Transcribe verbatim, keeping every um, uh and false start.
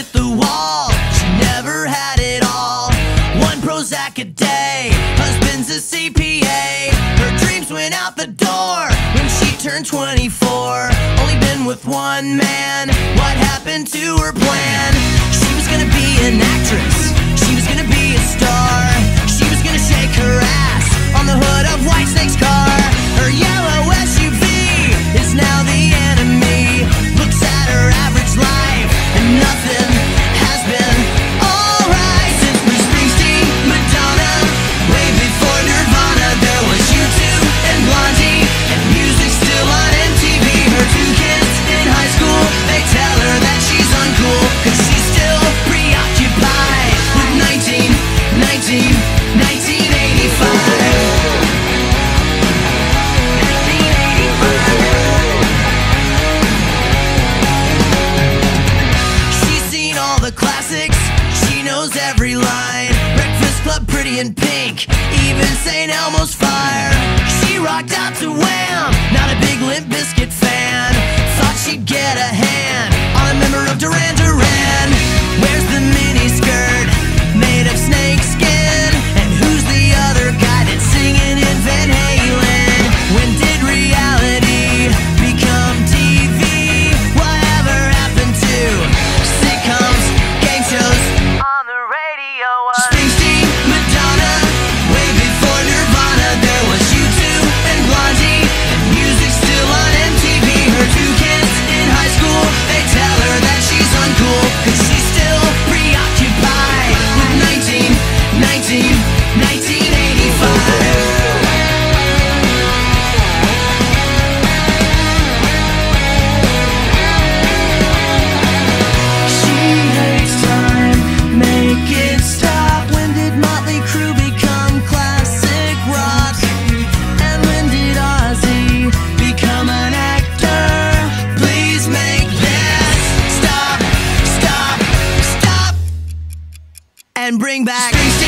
hit the wall. She never had it all. One Prozac a day, husband's a C P A. Her dreams went out the door when she turned twenty-four. Only been with one man. What happened to her plan? She was gonna be an actress, she was gonna be a star. She was gonna shake her ass on the hood of Whitesnake's car. Her yellow S U V is now the enemy. Looks at her average life and nothing has been alright. Since Bruce Springsteen, Madonna, way before Nirvana, there was U two and Blondie, and music still on M T V. Her two kids in high school, they tell her that she's uncool, cause she's still preoccupied with nineteen, nineteen, nineteen eighty-five. Classics, she knows every line. Breakfast Club, Pretty in Pink, even Saint Elmo's Fire. She rocked out to Wham, not a big Limp Bizkit fan. Thought she'd get a hand on a member of Duran Duran. Where's the mini skirt made of snake skin? And who's the other guy that's singing in Van Halen? When did reality become T V? Whatever happened to sitcoms, shows on the radio? Springsteen, Madonna, way before Nirvana, there was U two and Blondie, and music still on M T V. Her two kids in high school, they tell her that she's uncool, cause she's still preoccupied with nineteen, nineteen, nineteen eighty-five. And bring back